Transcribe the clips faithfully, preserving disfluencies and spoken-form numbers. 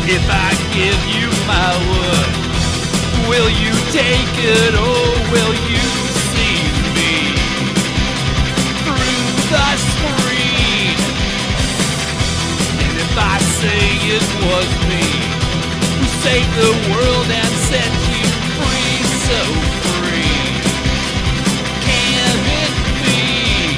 If I give you my word, will you take it or will you see me through the screen? And if I say it was me who saved the world and set you free, so free, can it be?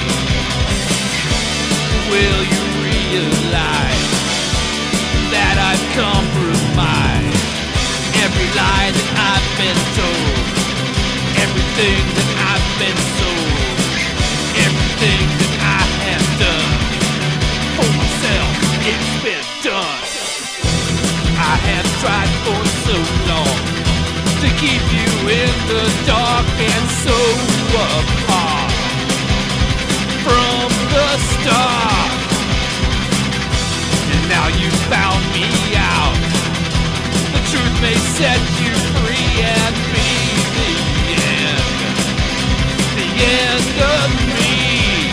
Will you realize that I've compromised every lie that I've been told, everything that I've been sold, everything that I have done for myself, it's been done. I have tried for so long to keep you in the dark and so apart from the start. And now you found me out. The truth may set you free and be the end, the end of me.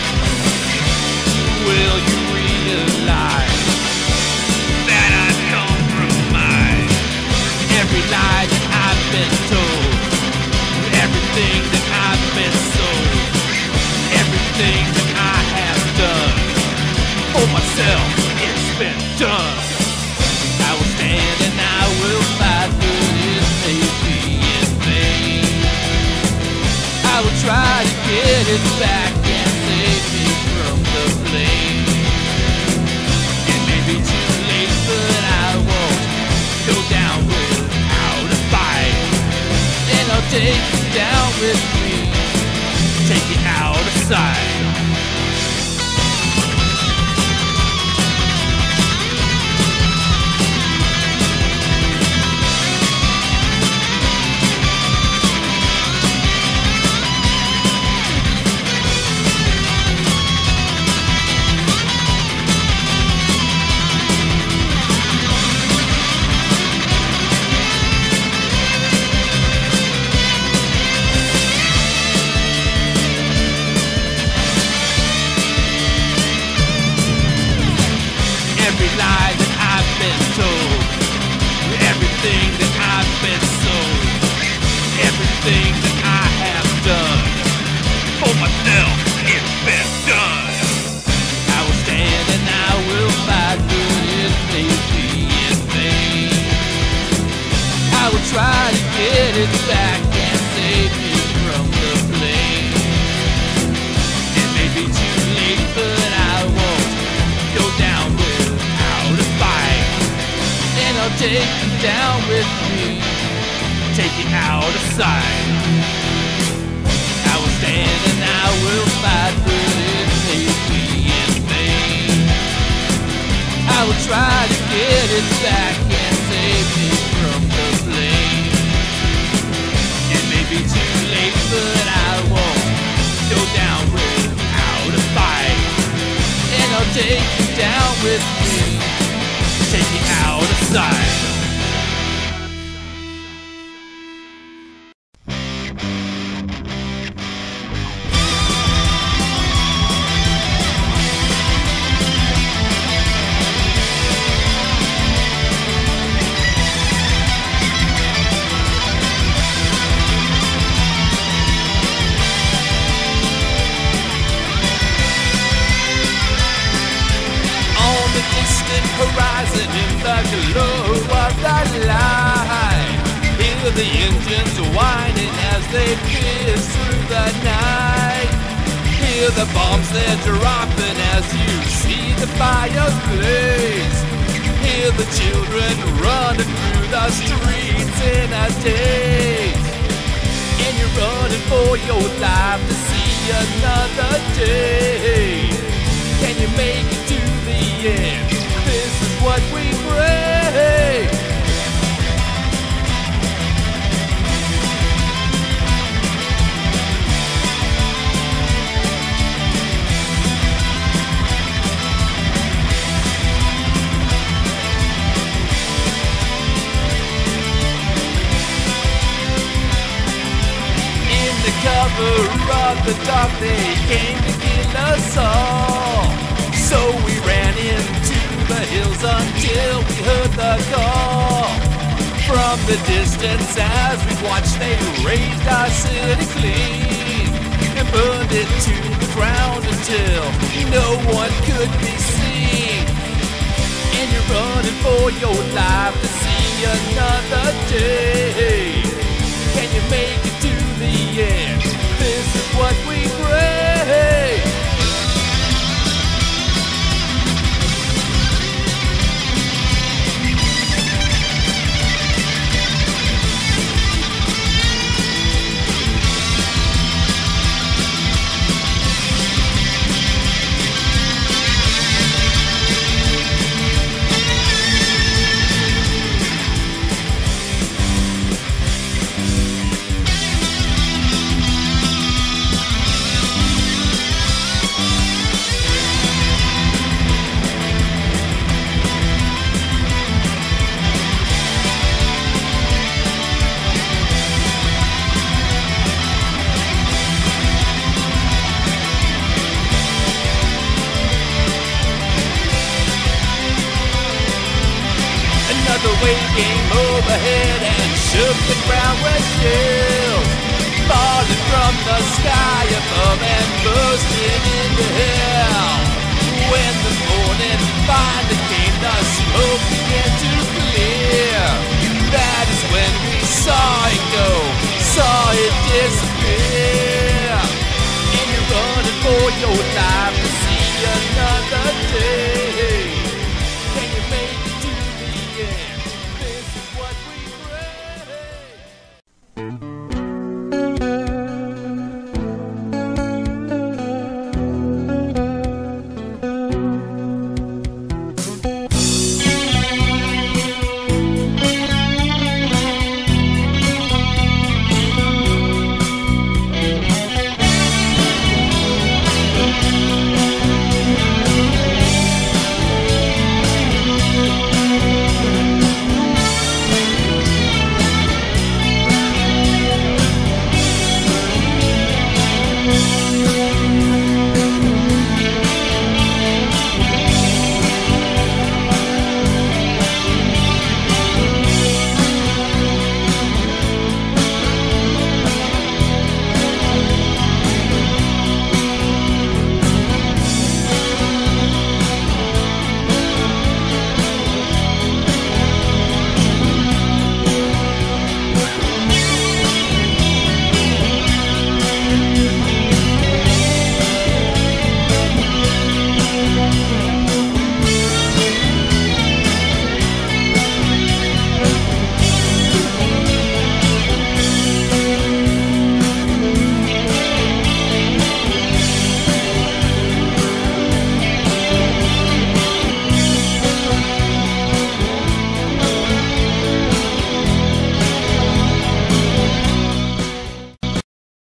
Will you realize that I've compromised every lie that I've been told, everything that I've been sold, everything that I have done for myself, it's been done. I will stand and I will fight, but it may be in vain. I will try to get it back and save me from the flame. It may be too late, but I won't go down without a fight. And I'll take you down with me, take you out of sight. Every lie that I've been told, everything that I've been sold, everything that I have done for myself, it's been done. I will stand and I will fight, but it may be in vain. I will try to get it back and save me from the flame. It may be too late, but I won't go down without a fight. And I'll take you down with me, take you out of sight. I will stand and I will fight, but it may be in vain. I will try to get it back and save me from the flame. It may be too late, but I won't go down without a fight. And I'll take you down with me, take you out of sight. Horizon in the glow of the light, hear the engines whining as they pierce through the night. Hear the bombs they're dropping as you see the fire blaze. Hear the children running through the streets in a daze. And you're running for your life to see another day. Can you make it to the end? This is what we pray. In the cover of the dark, they came to kill us all. So we ran into the hills until we heard the From the distance as we watched, they raised our city clean and burned it to the ground until no one could be seen. And you're running for your life to see another day. Can you make it to the end? This is what we pray. The wave came overhead and shook the ground with shells, falling from the sky above and bursting into hell. When the morning finally came, the smoke began to clear. That is when we saw it go, saw it disappear.